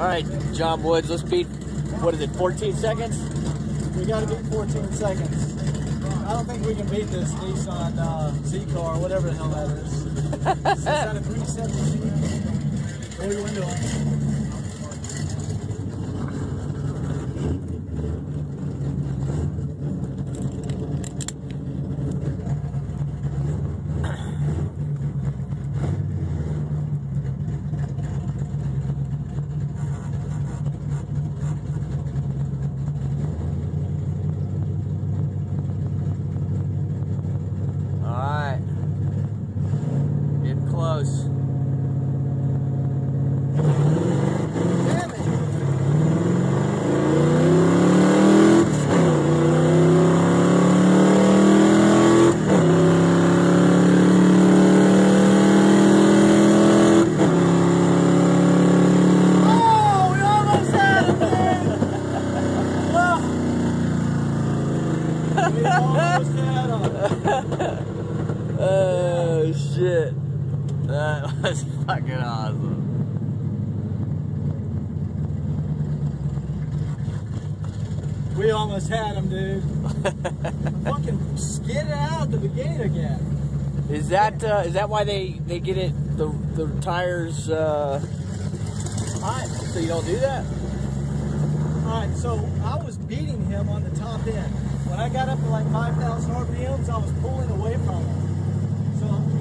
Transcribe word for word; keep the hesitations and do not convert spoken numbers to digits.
All right, John Woods, let's beat, what is it, fourteen seconds? We got to beat fourteen seconds. I don't think we can beat this Nissan uh, Z car, whatever the hell that is. Is that a three seventy? Roll your window on. Close. Damn it. Oh, we almost had it, man. Well, we almost had him. Oh, shit. That was fucking awesome. We almost had him, dude. Fucking skidded out the gate again. Is that uh, is that why they they get it the the tires uh, hot so you don't do that? All right, so I was beating him on the top end. When I got up to like five thousand R P Ms, I was pulling away from him. So